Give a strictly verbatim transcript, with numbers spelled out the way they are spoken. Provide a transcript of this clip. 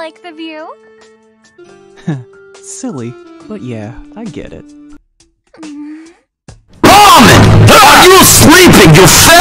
like the view? Silly, but yeah, I get it. Ramen! Are you sleeping, you fat